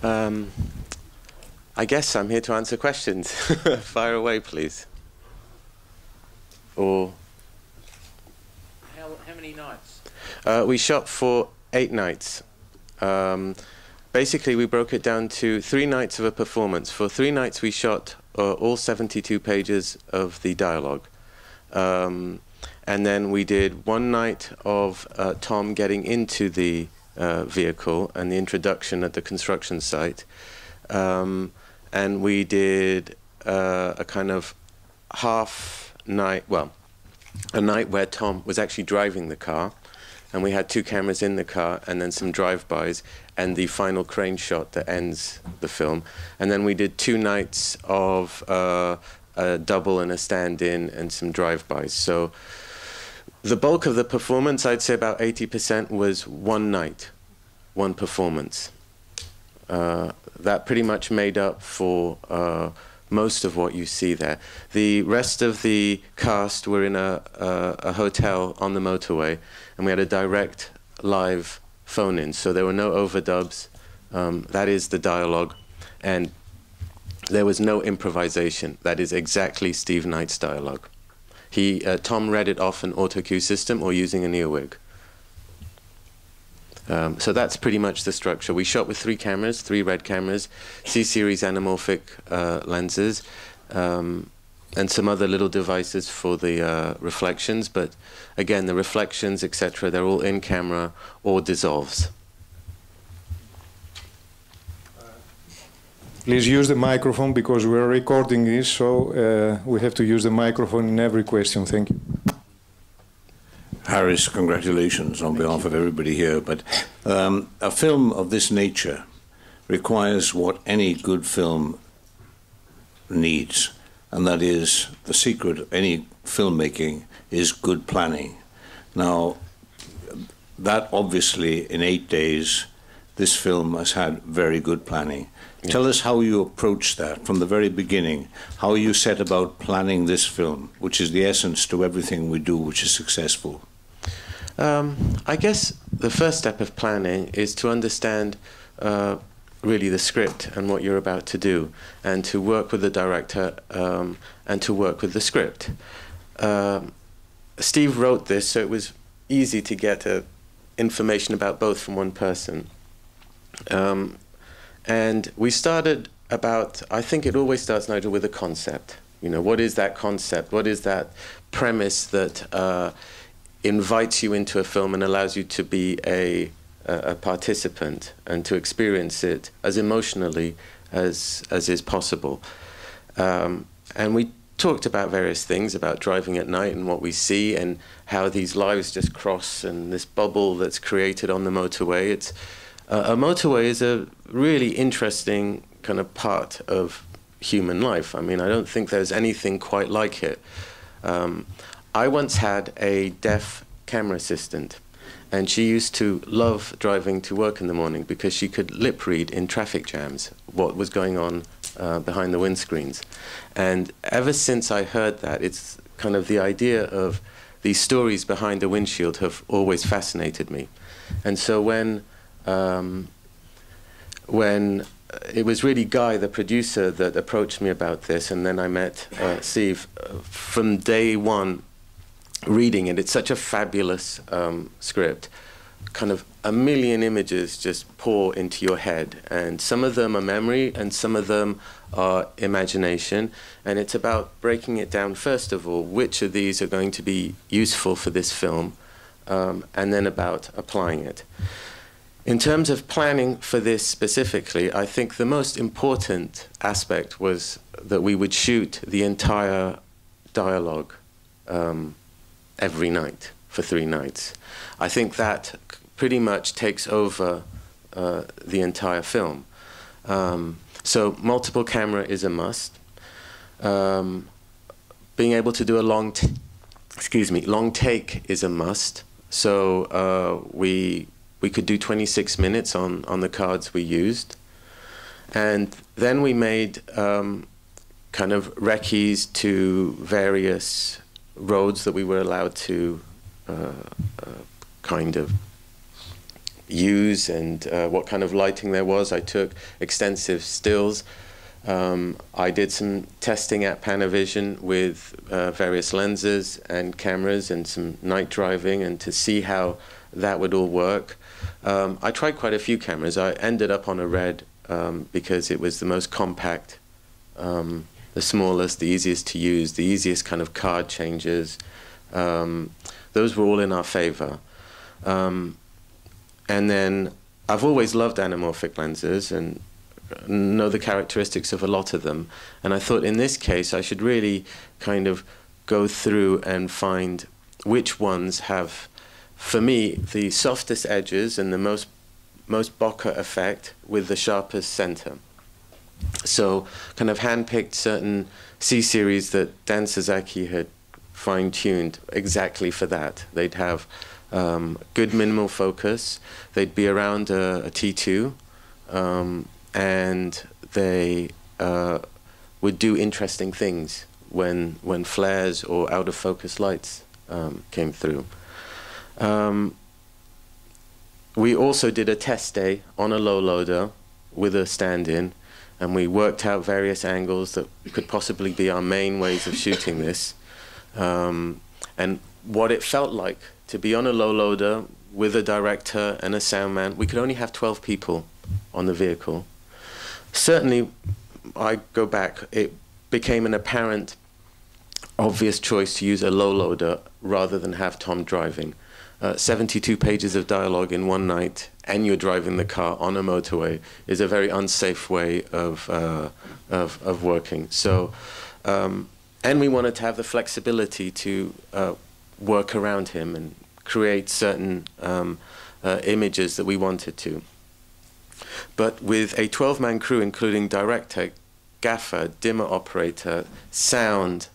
Um, I guess I'm here to answer questions. Fire away, please. Or how many nights? We shot for 8 nights. Basically, we broke it down to 3 nights of a performance. For 3 nights, we shot all 72 pages of the dialogue. And then we did 1 night of Tom getting into the vehicle and the introduction at the construction site. And we did a kind of half night, well, a night where Tom was actually driving the car, and we had 2 cameras in the car and then some drive-bys and the final crane shot that ends the film. And then we did 2 nights of a double and a stand-in and some drive-bys. So the bulk of the performance, I'd say about 80%, was 1 night, 1 performance. That pretty much made up for most of what you see there. The rest of the cast were in a hotel on the motorway, and we had a direct live phone-in, so there were no overdubs. That is the dialogue, and there was no improvisation. That is exactly Steve Knight's dialogue. Tom read it off an auto-cue system or using an earwig. So that's pretty much the structure. We shot with 3 cameras, 3 red cameras, C-series anamorphic lenses, and some other little devices for the reflections. But again, the reflections, etc., they're all in camera or dissolves. Please use the microphone because we're recording this, so we have to use the microphone in every question. Thank you. Harris, congratulations on behalf of everybody here. But a film of this nature requires what any good film needs, and that is the secret of any filmmaking is good planning. Now, that obviously in 8 days, this film has had very good planning. Yeah. Tell us how you approached that from the very beginning, how you set about planning this film, which is the essence to everything we do, which is successful. I guess the first step of planning is to understand really the script and what you're about to do, and to work with the director and to work with the script. Steve wrote this, so it was easy to get information about both from one person. And we started about, I think it always starts, Nigel, with a concept. You know, what is that concept? What is that premise that invites you into a film and allows you to be a participant and to experience it as emotionally as is possible. And we talked about various things, about driving at night and what we see and how these lives just cross and this bubble that's created on the motorway. It's a motorway is a really interesting kind of part of human life. I mean, I don't think there's anything quite like it. I once had a deaf camera assistant, and she used to love driving to work in the morning because she could lip read in traffic jams what was going on behind the windscreens. And ever since I heard that, it's kind of the idea of these stories behind the windshield have always fascinated me. And so when it was really Guy, the producer, that approached me about this, and then I met Steve. From day one, reading it, it's such a fabulous script. Kind of a million images just pour into your head, and some of them are memory, and some of them are imagination. And it's about breaking it down, first of all, which of these are going to be useful for this film, and then about applying it. In terms of planning for this specifically, I think the most important aspect was that we would shoot the entire dialogue every night for 3 nights. I think that pretty much takes over the entire film. So multiple camera is a must. Being able to do a long take is a must. So we could do 26 minutes on the cards we used. And then we made kind of recce's to various roads that we were allowed to kind of use and what kind of lighting there was. I took extensive stills. I did some testing at Panavision with various lenses and cameras and some night driving, and to see how that would all work. I tried quite a few cameras. I ended up on a Red because it was the most compact, the smallest, the easiest to use, the easiest kind of card changes. Those were all in our favor. And then I've always loved anamorphic lenses and know the characteristics of a lot of them. And I thought in this case I should really kind of go through and find which ones have, for me, the softest edges and the most bokeh effect with the sharpest center. So kind of handpicked certain C-series that Dan Sasaki had fine-tuned exactly for that. They'd have good minimal focus. They'd be around a T2, and they would do interesting things when flares or out-of-focus lights came through. We also did a test day on a low loader with a stand-in, and we worked out various angles that could possibly be our main ways of shooting this, and what it felt like to be on a low loader with a director and a sound man. We could only have 12 people on the vehicle. Certainly, I go back, it became an apparent, obvious choice to use a low loader rather than have Tom driving. 72 pages of dialogue in one night, and you're driving the car on a motorway, is a very unsafe way of working. So, and we wanted to have the flexibility to work around him and create certain images that we wanted to. But with a 12-man crew, including director, gaffer, dimmer operator, sound,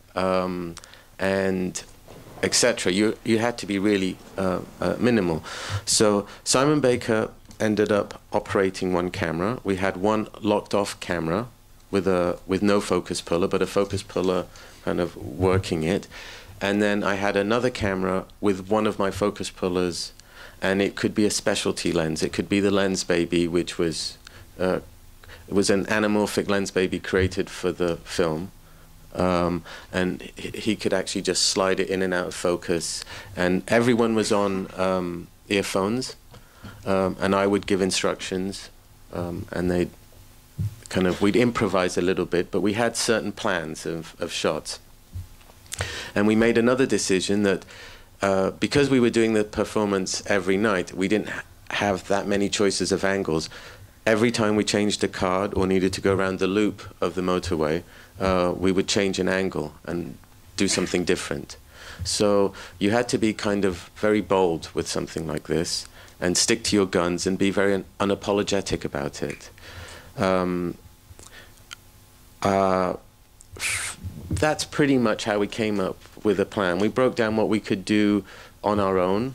and etc., you had to be really minimal. So Simon Baker ended up operating one camera. We had one locked-off camera with no focus puller, but a focus puller kind of working it. And then I had another camera with one of my focus pullers, and it could be a specialty lens. It could be the Lens Baby, which was it was an anamorphic Lens Baby created for the film. And he could actually just slide it in and out of focus, and everyone was on earphones, and I would give instructions, and we'd improvise a little bit, but we had certain plans of shots. And we made another decision that because we were doing the performance every night, we didn't have that many choices of angles. Every time we changed a card or needed to go around the loop of the motorway, we would change an angle and do something different. So you had to be kind of very bold with something like this and stick to your guns and be very unapologetic about it. That's pretty much how we came up with a plan. We broke down what we could do on our own.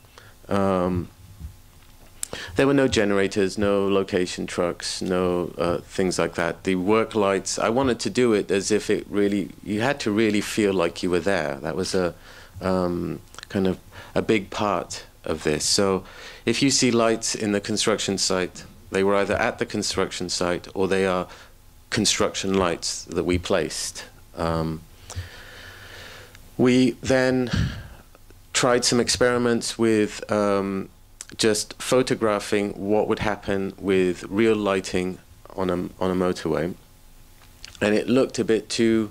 There were no generators, no location trucks, no things like that. The work lights, I wanted to do it as if it really, you had to really feel like you were there. That was a kind of a big part of this. So if you see lights in the construction site, they were either at the construction site or they are construction lights that we placed. We then tried some experiments with just photographing what would happen with real lighting on a motorway, and it looked a bit too.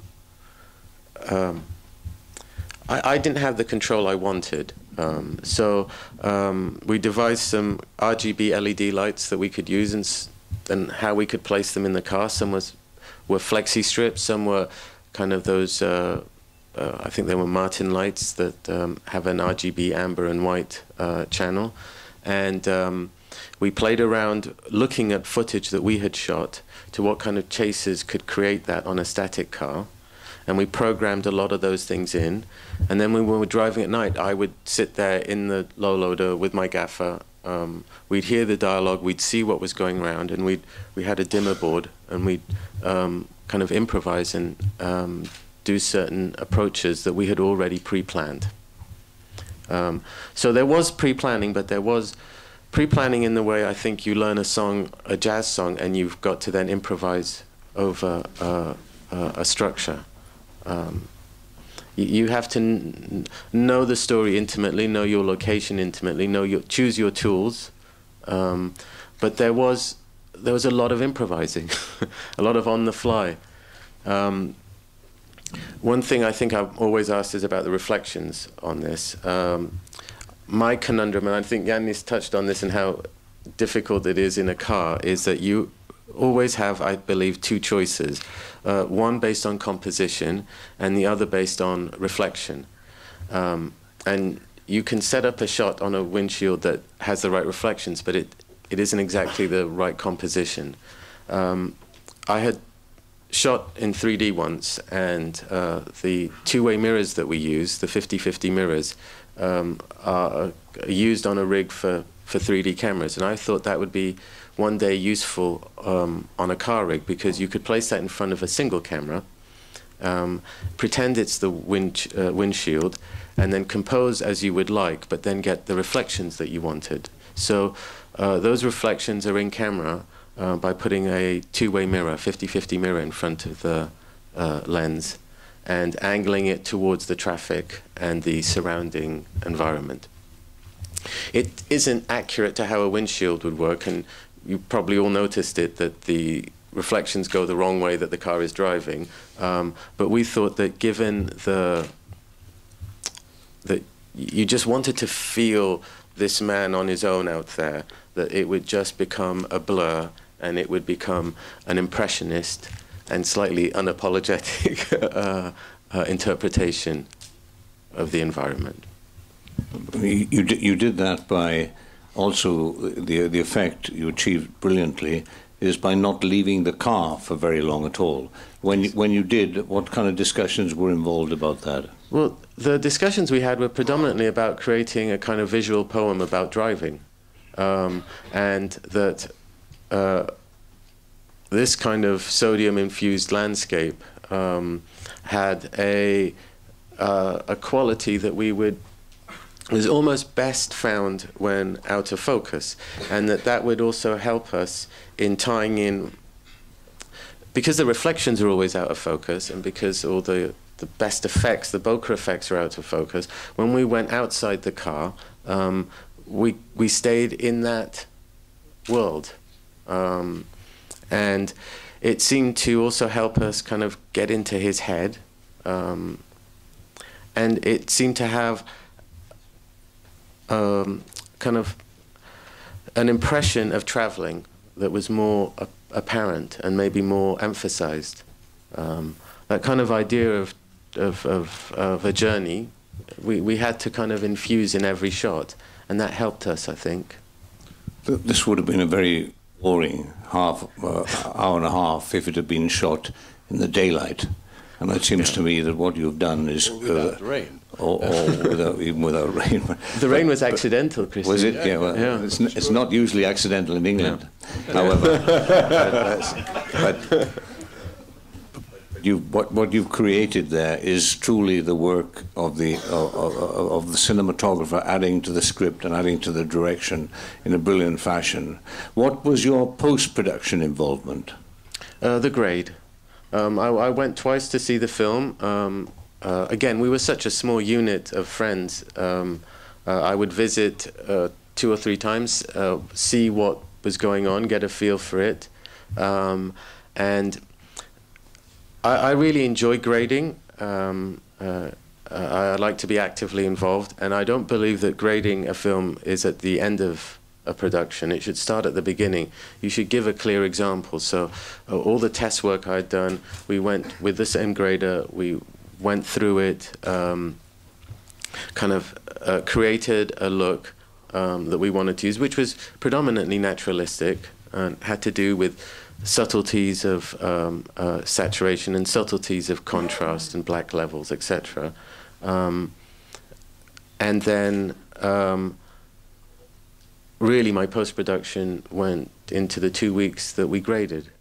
I didn't have the control I wanted, so we devised some RGB LED lights that we could use and how we could place them in the car. Some were flexi strips, some were kind of those. I think they were Martin lights that have an RGB amber and white channel. And we played around looking at footage that we had shot to what kind of chases could create that on a static car. And we programmed a lot of those things in. And then when we were driving at night, I would sit there in the low loader with my gaffer. We'd hear the dialogue, we'd see what was going around, and we had a dimmer board, and we'd kind of improvise and do certain approaches that we had already pre-planned. So there was pre-planning, but there was pre-planning in the way I think you learn a song, a jazz song, and you've got to then improvise over a structure. You have to know the story intimately, know your location intimately, choose your tools. But there was a lot of improvising, a lot of on the fly. One thing I think I've always asked is about the reflections on this. My conundrum, and I think Yannis touched on this and how difficult it is in a car, is that you always have, I believe, two choices. One based on composition and the other based on reflection. And you can set up a shot on a windshield that has the right reflections, but it isn't exactly the right composition. I had shot in 3D once, and the two-way mirrors that we use, the 50-50 mirrors, are used on a rig for 3D cameras, and I thought that would be one day useful on a car rig, because you could place that in front of a single camera, pretend it's the windshield, and then compose as you would like, but then get the reflections that you wanted. So those reflections are in camera by putting a two-way mirror, 50-50 mirror in front of the lens, and angling it towards the traffic and the surrounding environment. It isn't accurate to how a windshield would work, and you probably all noticed it, that the reflections go the wrong way that the car is driving. But we thought that given that you just wanted to feel this man on his own out there, that it would just become a blur, and it would become an impressionist and slightly unapologetic interpretation of the environment. You did that by also the effect you achieved brilliantly is by not leaving the car for very long at all. When you did, what kind of discussions were involved about that? Well, the discussions we had were predominantly about creating a kind of visual poem about driving, and that this kind of sodium-infused landscape had a quality that was almost best found when out of focus, and that would also help us in tying in, because the reflections are always out of focus, and because all the best effects, the bokeh effects, are out of focus. When we went outside the car, we stayed in that world. And it seemed to also help us kind of get into his head. And it seemed to have kind of an impression of traveling that was more apparent and maybe more emphasized. That kind of idea of a journey, we had to kind of infuse in every shot, and that helped us, I think. This would have been a very boring hour and a half if it had been shot in the daylight. And it seems to me that what you've done is... without rain. Or even without rain. The rain was accidental, Christian. Was it? Yeah, well, yeah. It's not usually accidental in England, however. But what you've created there is truly the work of the cinematographer, adding to the script and adding to the direction in a brilliant fashion. What was your post-production involvement? The grade. I went twice to see the film. Again, we were such a small unit of friends. I would visit 2 or 3 times, see what was going on, get a feel for it. And I really enjoy grading. I like to be actively involved, and I don't believe that grading a film is at the end of a production. It should start at the beginning. You should give a clear example. So all the test work I'd done, we went with the same grader, we went through it, kind of created a look that we wanted to use, which was predominantly naturalistic and had to do with subtleties of saturation and subtleties of contrast and black levels, etc. And then really my post-production went into the 2 weeks that we graded.